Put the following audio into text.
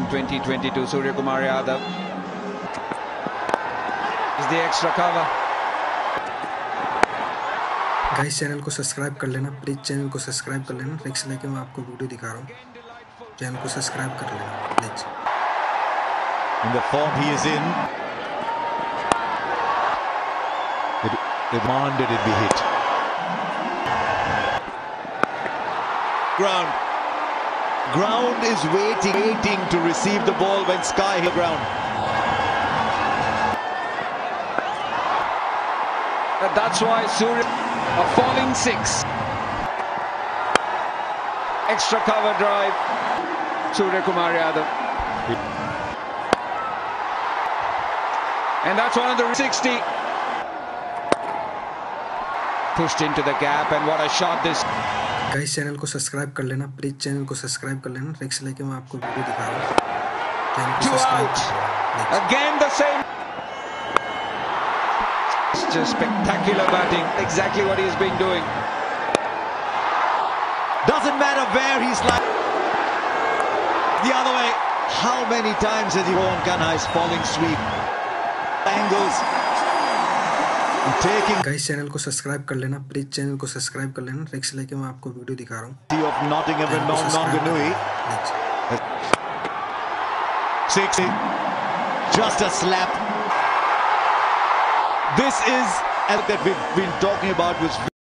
2022. SuryaKumar yadav is the extra cover. Guys channel को subscribe कर लेना, प्लीज चैनल को सब्सक्राइब कर लेना। नेक्स्ट लेके मैं आपको वीडियो दिखा रहा हूँ, चैनल को सब्सक्राइब कर लेना please. In the form he is in, it demanded it be hit. Ground is waiting to receive the ball when Sky hit the ground. That's why Surya, a falling six. Extra cover drive, SuryaKumar yadav. And that's one of the 60. Pushed into the gap, and what a shot this. Guys channel को subscribe कर लेना, please channel को subscribe कर लेना। Next लेके मैं आपको video दिखा रहा हूँ, चैनल को सब्सक्राइब कर लेना। Again the same. It's just spectacular batting. Exactly what he's been doing. Doesn't matter where he's like. The other way. How many times has he gone Kanhai's falling sweep? Angles. Taking guys channel को subscribe कर लेना, please channel को subscribe कर लेना। Next लेके मैं आपको video दिखा रहा हूँ, of Nottingham and Nonganui. 60. Just a slap. This is that we've been talking about was